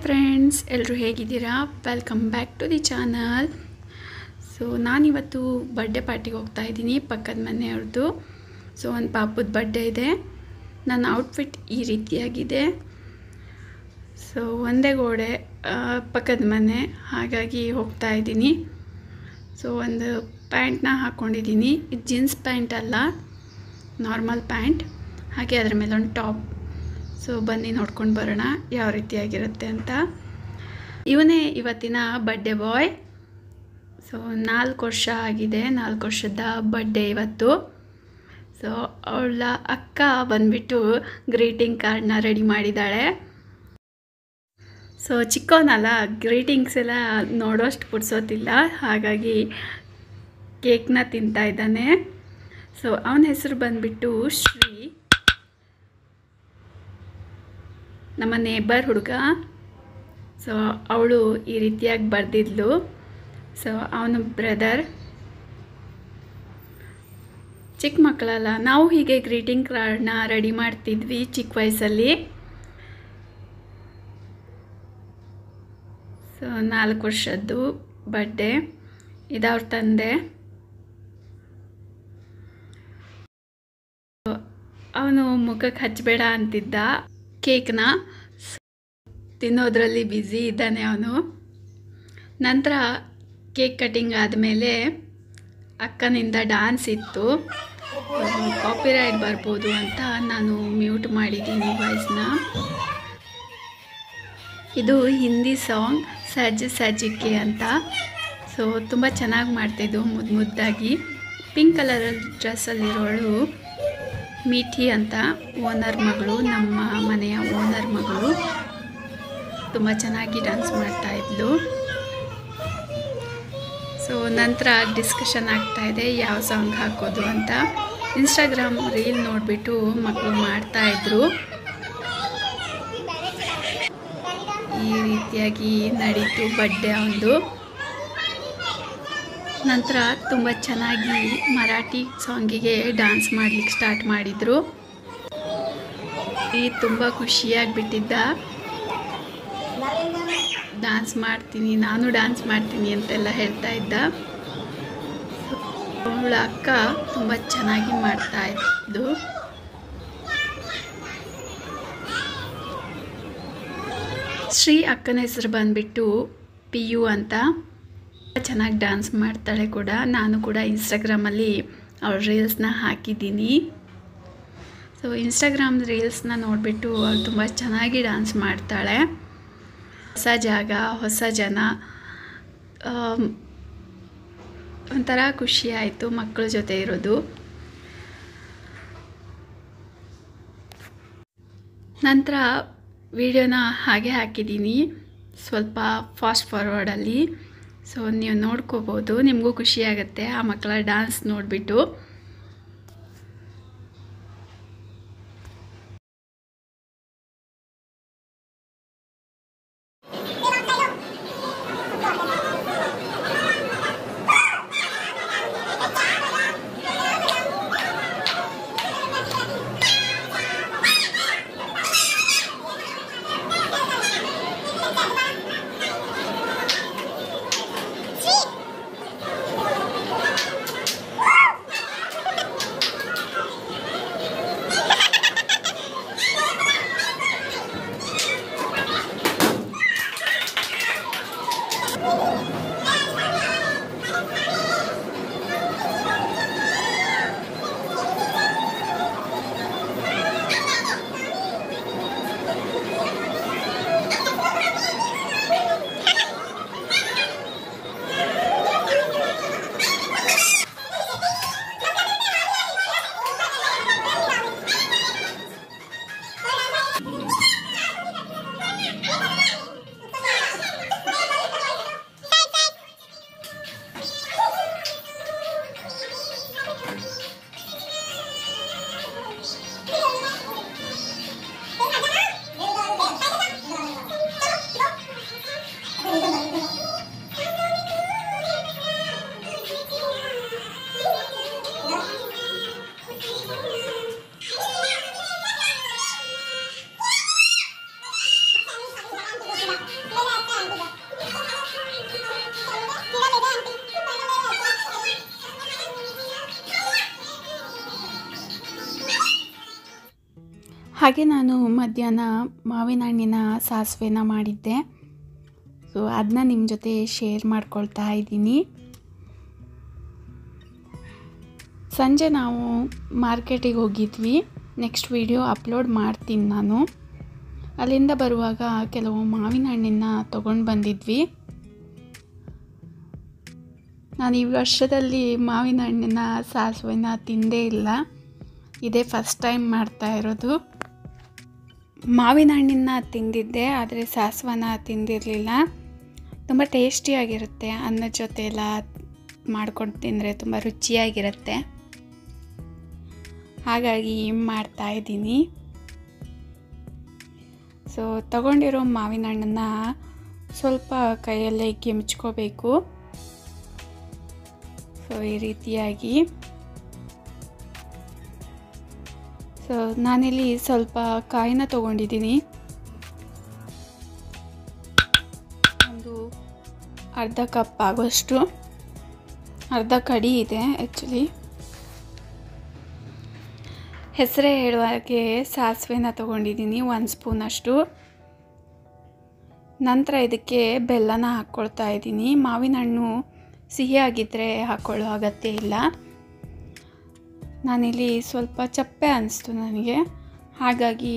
Friends, ಎಲ್ಲರೂ ಹೇಗಿದ್ದೀರಾ? Welcome back to the channel. So ನಾನಿವತ್ತು ಬರ್ಡೇ ಪಾರ್ಟಿಗೆ ಹೋಗ್ತಾ ಇದ್ದೀನಿ, ಪಕ್ಕದ ಮನೆಯವ್ರದ್ದು. ಸೊ ಒಂದು ಪಾಪದ ಬರ್ಡೇ ಇದೆ. ನನ್ನ ಔಟ್ಫಿಟ್ ಈ ರೀತಿಯಾಗಿದೆ. ಸೊ ಒಂದೇ ಗೋಡೆ ಪಕ್ಕದ ಮನೆ, ಹಾಗಾಗಿ ಹೋಗ್ತಾ ಇದ್ದೀನಿ. ಸೊ ಒಂದು ಪ್ಯಾಂಟ್ನ ಹಾಕ್ಕೊಂಡಿದ್ದೀನಿ. ಇದು ಜೀನ್ಸ್ ಪ್ಯಾಂಟ್ ಅಲ್ಲ, ನಾರ್ಮಲ್ ಪ್ಯಾಂಟ್. ಹಾಗೆ ಅದರ ಮೇಲೆ ಒಂದು ಟಾಪ್. ಸೊ ಬನ್ನಿ ನೋಡ್ಕೊಂಡು ಬರೋಣ ಯಾವ ರೀತಿಯಾಗಿರುತ್ತೆ ಅಂತ. ಇವನೇ ಇವತ್ತಿನ ಬರ್ಡೇ ಬಾಯ್. ಸೊ 4 ವರ್ಷ ಆಗಿದೆ, 4 ವರ್ಷದ ಬರ್ಡೇ ಇವತ್ತು. ಸೊ ಅವಳ ಅಕ್ಕ ಬಂದುಬಿಟ್ಟು ಗ್ರೀಟಿಂಗ್ ಕಾರ್ಡ್ನ ರೆಡಿ ಮಾಡಿದ್ದಾಳೆ. ಸೊ ಚಿಕ್ಕವನಲ್ಲ, ಗ್ರೀಟಿಂಗ್ಸ್ ಎಲ್ಲ ನೋಡೋಷ್ಟು ಪುಡ್ಸೋತಿಲ್ಲ, ಹಾಗಾಗಿ ಕೇಕ್ನ ತಿಂತಾ ಇದ್ದಾನೆ. ಸೊ ಅವನ ಹೆಸರು ಬಂದುಬಿಟ್ಟು ಶ್ರೀ, ನಮ್ಮ ನೇಬರ್ ಹುಡುಗ. ಸೊ ಅವಳು ಈ ರೀತಿಯಾಗಿ ಬರೆದಿದ್ಲು. ಸೊ ಅವನ ಬ್ರದರ್. ಚಿಕ್ಕ ಮಕ್ಕಳಲ್ಲ, ನಾವು ಹೀಗೆ ಗ್ರೀಟಿಂಗ್ ಕಾರ್ಡ್ನ ರೆಡಿ ಮಾಡ್ತಿದ್ವಿ ಚಿಕ್ಕ ವಯಸ್ಸಲ್ಲಿ. ಸೊ 4 ವರ್ಷದ್ದು ಬರ್ಡೇ. ಇದವ್ರ ತಂದೆ. ಅವನು ಮುಖಕ್ಕೆ ಹಚ್ಚಬೇಡ ಅಂತಿದ್ದ ಕೇಕ್ನ, ತಿನ್ನೋದ್ರಲ್ಲಿ ಬ್ಯುಸಿ ಇದ್ದಾನೆ ಅವನು. ನಂತರ ಕೇಕ್ ಕಟಿಂಗ್ ಆದಮೇಲೆ ಅಕ್ಕನಿಂದ ಡ್ಯಾನ್ಸ್ ಇತ್ತು. ಕಾಪಿರೈಟ್ ಬರ್ಬೋದು ಅಂತ ನಾನು ಮ್ಯೂಟ್ ಮಾಡಿದ್ದೀನಿ ವಾಯ್ಸ್ನ. ಇದು ಹಿಂದಿ ಸಾಂಗ್ ಸಜ್ ಸಜ್ಜಿಕೆ ಅಂತ. ಸೊ ತುಂಬ ಚೆನ್ನಾಗಿ ಮಾಡ್ತಿದ್ದು, ಮುದ್ದಾಗಿ. ಪಿಂಕ್ ಕಲರ್ ಡ್ರೆಸ್ಸಲ್ಲಿರೋಳು ಮೀಠಿ ಅಂತ, ಓನರ್ ಮಗಳು, ನಮ್ಮ ಮನೆಯ ಓನರ್ ಮಗಳು. ತುಂಬ ಚೆನ್ನಾಗಿ ಡ್ಯಾನ್ಸ್ ಮಾಡ್ತಾಯಿದ್ಲು. ಸೊ ನಂತರ ಡಿಸ್ಕಷನ್ ಆಗ್ತಾಯಿದೆ ಯಾವ ಸಾಂಗ್ ಹಾಕೋದು ಅಂತ. ಇನ್ಸ್ಟಾಗ್ರಾಮ್ ರೀಲ್ ನೋಡಿಬಿಟ್ಟು ಮಕ್ಕಳು ಮಾಡ್ತಾಯಿದ್ರು. ಈ ರೀತಿಯಾಗಿ ನಡೀತು ಬರ್ಡೇ ಅವನದು. ನಂತರ ತುಂಬ ಚೆನ್ನಾಗಿ ಮರಾಠಿ ಸಾಂಗಿಗೆ ಡ್ಯಾನ್ಸ್ ಮಾಡಲಿಕ್ಕೆ ಸ್ಟಾರ್ಟ್ ಮಾಡಿದರು. ತುಂಬ ಖುಷಿಯಾಗಿಬಿಟ್ಟಿದ್ದ. ಡ್ಯಾನ್ಸ್ ಮಾಡ್ತೀನಿ, ನಾನು ಡ್ಯಾನ್ಸ್ ಮಾಡ್ತೀನಿ ಅಂತೆಲ್ಲ ಹೇಳ್ತಾ ಇದ್ದ. ಅವಳ ಅಕ್ಕ ತುಂಬ ಚೆನ್ನಾಗಿ ಮಾಡ್ತಾ ಇದ್ದು. ಶ್ರೀ ಅಕ್ಕನ ಹೆಸರು ಬಂದುಬಿಟ್ಟು ಪಿಯು ಅಂತ. ಚೆನ್ನಾಗಿ ಡ್ಯಾನ್ಸ್ ಮಾಡ್ತಾಳೆ ಕೂಡ. ನಾನು ಕೂಡ ಇನ್ಸ್ಟಾಗ್ರಾಮಲ್ಲಿ ಅವಳ ರೀಲ್ಸ್ನ ಹಾಕಿದ್ದೀನಿ. ಸೊ ಇನ್ಸ್ಟಾಗ್ರಾಮ್ ರೀಲ್ಸ್ನ ನೋಡಿಬಿಟ್ಟು ಅವಳು ತುಂಬ ಚೆನ್ನಾಗಿ ಡ್ಯಾನ್ಸ್ ಮಾಡ್ತಾಳೆ. ಹೊಸ ಜಾಗ, ಹೊಸ ಜನ, ಒಂಥರ ಖುಷಿ ಆಯಿತು ಮಕ್ಕಳ ಜೊತೆ ಇರೋದು. ನಂತರ ವಿಡಿಯೋನ ಹಾಗೆ ಹಾಕಿದ್ದೀನಿ, ಸ್ವಲ್ಪ ಫಾಸ್ಟ್ ಫಾರ್ವರ್ಡಲ್ಲಿ. ಸೊ ನೀವು ನೋಡ್ಕೋಬೋದು, ನಿಮಗೂ ಖುಷಿಯಾಗುತ್ತೆ ಆ ಮಕ್ಕಳ ಡ್ಯಾನ್ಸ್ ನೋಡಿಬಿಟ್ಟು. ಹಾಗೆ ನಾನು ಮಧ್ಯಾಹ್ನ ಮಾವಿನ ಹಣ್ಣಿನ ಸಾಸಿವೆನ ಮಾಡಿದ್ದೆ. ಸೊ ಅದನ್ನ ನಿಮ್ಮ ಜೊತೆ ಶೇರ್ ಮಾಡ್ಕೊಳ್ತಾ ಇದ್ದೀನಿ. ಸಂಜೆ ನಾವು ಮಾರ್ಕೆಟಿಗೆ ಹೋಗಿದ್ವಿ. ನೆಕ್ಸ್ಟ್ ವಿಡಿಯೋ ಅಪ್ಲೋಡ್ ಮಾಡ್ತೀನಿ ನಾನು. ಅಲ್ಲಿಂದ ಬರುವಾಗ ಕೆಲವು ಮಾವಿನ ಹಣ್ಣನ್ನು ತೊಗೊಂಡು ಬಂದಿದ್ವಿ. ನಾನು ಈ ವರ್ಷದಲ್ಲಿ ಮಾವಿನ ಹಣ್ಣಿನ ಸಾಸಿವೆನ ತಿಂದೇ ಇಲ್ಲ. ಇದೇ ಫಸ್ಟ್ ಟೈಮ್ ಮಾಡ್ತಾ ಇರೋದು. ಮಾವಿನ ಹಣ್ಣಿನ ತಿಂದಿದ್ದೆ, ಆದರೆ ಸಾಸಿವೆನ ತಿಂದಿರಲಿಲ್ಲ. ತುಂಬ ಟೇಸ್ಟಿಯಾಗಿರುತ್ತೆ. ಅನ್ನದ ಜೊತೆ ಎಲ್ಲ ಮಾಡ್ಕೊಂಡು ತಿಂದರೆ ತುಂಬ ರುಚಿಯಾಗಿರುತ್ತೆ. ಹಾಗಾಗಿ ಮಾಡ್ತಾ ಇದ್ದೀನಿ. ಸೊ ತಗೊಂಡಿರೋ ಮಾವಿನ ಹಣ್ಣನ್ನು ಸ್ವಲ್ಪ ಕೈಯಲ್ಲೇ ಕಿಮ್ಚ್ಕೋಬೇಕು. ಸೊ ಈ ರೀತಿಯಾಗಿ. ಸೊ ನಾನಿಲ್ಲಿ ಸ್ವಲ್ಪ ಕಾಯಿನ ತೊಗೊಂಡಿದ್ದೀನಿ. ಒಂದು ಅರ್ಧ ಕಪ್ ಆಗೋಷ್ಟು, ಅರ್ಧ ಕಡಿ ಇದೆ ಆ್ಯಕ್ಚುಲಿ. ಹೆಸರೇ ಹೇಳುವಾಗೆ ಸಾಸಿವೆನ ತೊಗೊಂಡಿದ್ದೀನಿ 1 ಸ್ಪೂನಷ್ಟು. ನಂತರ ಇದಕ್ಕೆ ಬೆಲ್ಲನ ಹಾಕ್ಕೊಳ್ತಾ ಇದ್ದೀನಿ. ಮಾವಿನ ಹಣ್ಣು ಸಿಹಿಯಾಗಿದ್ದರೆ ಹಾಕ್ಕೊಳ್ಳೋ ಅಗತ್ಯ ಇಲ್ಲ. ನಾನಿಲ್ಲಿ ಸ್ವಲ್ಪ ಚಪ್ಪೆ ಅನಿಸ್ತು ನನಗೆ, ಹಾಗಾಗಿ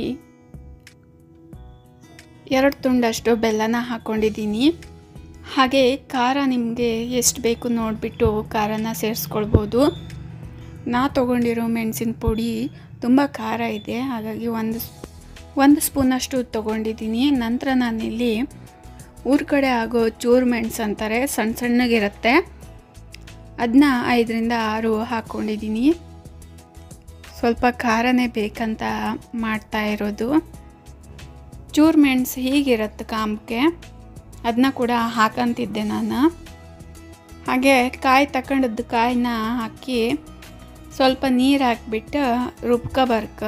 2 ತುಂಡಷ್ಟು ಬೆಲ್ಲನ ಹಾಕ್ಕೊಂಡಿದ್ದೀನಿ. ಹಾಗೆ ಖಾರ ನಿಮಗೆ ಎಷ್ಟು ಬೇಕು ನೋಡಿಬಿಟ್ಟು ಖಾರನ ಸೇರಿಸ್ಕೊಳ್ಬೋದು. ನಾ ತೊಗೊಂಡಿರೋ ಮೆಣಸಿನ ಪುಡಿ ತುಂಬ ಖಾರ ಇದೆ, ಹಾಗಾಗಿ ಒಂದು ಸ್ಪೂನಷ್ಟು ತೊಗೊಂಡಿದ್ದೀನಿ. ನಂತರ ನಾನಿಲ್ಲಿ ಊರ ಕಡೆ ಆಗೋ ಚೂರು ಮೆಣಸು ಅಂತಾರೆ, ಸಣ್ಣ ಸಣ್ಣಗಿರುತ್ತೆ, ಅದನ್ನ 5ರಿಂದ 6 ಹಾಕ್ಕೊಂಡಿದ್ದೀನಿ. ಸ್ವಲ್ಪ ಖಾರನೇ ಬೇಕಂತ ಮಾಡ್ತಾ ಇರೋದು. ಚೂರು ಮೆಣಸು ಹೀಗಿರುತ್ತೆ ಕಾಂಬಕ್ಕೆ, ಅದನ್ನ ಕೂಡ ಹಾಕಂತಿದ್ದೆ ನಾನು. ಹಾಗೆ ಕಾಯಿ ತಗೊಂಡದ್ದು ಕಾಯಿನ ಹಾಕಿ ಸ್ವಲ್ಪ ನೀರು ಹಾಕಿಬಿಟ್ಟು ರುಬ್ಕೊಬರ್ಕ.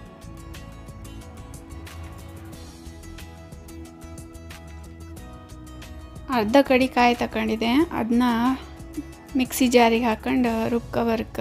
ಅರ್ಧ ಕಡಿ ಕಾಯಿ ತಗೊಂಡಿದೆ, ಅದನ್ನ ಮಿಕ್ಸಿ ಜಾರಿಗೆ ಹಾಕೊಂಡು ರುಬ್ಕೊಬರ್ಕ.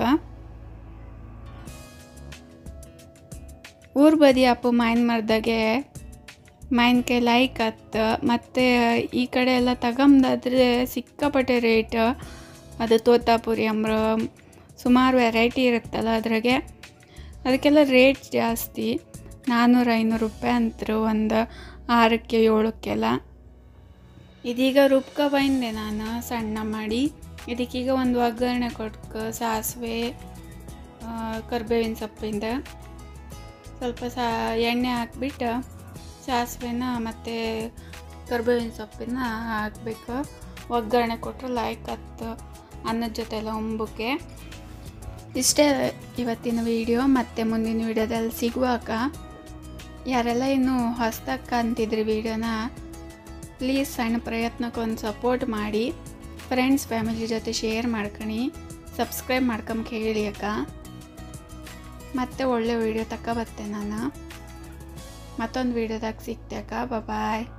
ಊರು ಬದಿ ಅಪ್ಪು ಮಾವಿನ ಮರದಾಗೆ ಮಾವಿನಕಾಯಿ ಲೈಕ್ ಹತ್ತು. ಮತ್ತು ಈ ಕಡೆ ಎಲ್ಲ ತಗೊಂಬಂದಾದ್ರೆ ಸಿಕ್ಕಾಪಟ್ಟೆ ರೇಟ್. ಅದು ತೋತಾಪುರಿ ಅಂಬ್ರ ಸುಮಾರು ವೆರೈಟಿ ಇರುತ್ತಲ್ಲ ಅದ್ರಾಗೆ, ಅದಕ್ಕೆಲ್ಲ ರೇಟ್ ಜಾಸ್ತಿ. 400-500 ರೂಪಾಯಿ ಅಂತರು ಒಂದು 6ಕ್ಕೆ 7ಕ್ಕೆಲ್ಲ. ಇದೀಗ ರುಬ್ಕೊಂಡೆ ನಾನು ಸಣ್ಣ ಮಾಡಿ. ಇದಕ್ಕೀಗ ಒಂದು ಒಗ್ಗರಣೆ ಕೊಟ್ಕ ಸಾಸಿವೆ, ಕರಿಬೇವಿನ ಸೊಪ್ಪಿಂದ ಸ್ವಲ್ಪ ಎಣ್ಣೆ ಹಾಕ್ಬಿಟ್ಟು ಸಾಸಿವೆನ ಮತ್ತು ಕರಿಬೇವಿನ ಸೊಪ್ಪಿನ ಹಾಕಬೇಕು. ಒಗ್ಗರಣೆ ಕೊಟ್ಟರೆ ಲೈಕ್ ಹತ್ತು ಅನ್ನದ ಜೊತೆ ಎಲ್ಲ ಒಂಬಕ್ಕೆ. ಇಷ್ಟೇ ಇವತ್ತಿನ ವಿಡಿಯೋ. ಮತ್ತೆ ಮುಂದಿನ ವಿಡಿಯೋದಲ್ಲಿ ಸಿಗುವಾಗ ಯಾರೆಲ್ಲ ಇನ್ನೂ ಹೊಸ್ದಾಗಿ ಕಾಣ್ತಿದ್ರಿ ವಿಡಿಯೋನ, ಪ್ಲೀಸ್ ಸಣ್ಣ ಪ್ರಯತ್ನಕ್ಕೊಂದು ಸಪೋರ್ಟ್ ಮಾಡಿ. ಫ್ರೆಂಡ್ಸ್ ಫ್ಯಾಮಿಲಿ ಜೊತೆ ಶೇರ್ ಮಾಡ್ಕೊಳಿ, ಸಬ್ಸ್ಕ್ರೈಬ್ ಮಾಡ್ಕೊಂಬ ಹೇಳಿ ಅಕ್ಕ. ಮತ್ತೆ ಒಳ್ಳೆ ವಿಡಿಯೋ ತಗೊಬತ್ತೆ ನಾನು. ಮತ್ತೊಂದು ವಿಡಿಯೋದಾಗ ಸಿಗ್ತೆ ಅಕ್ಕ. ಬಾಯ್.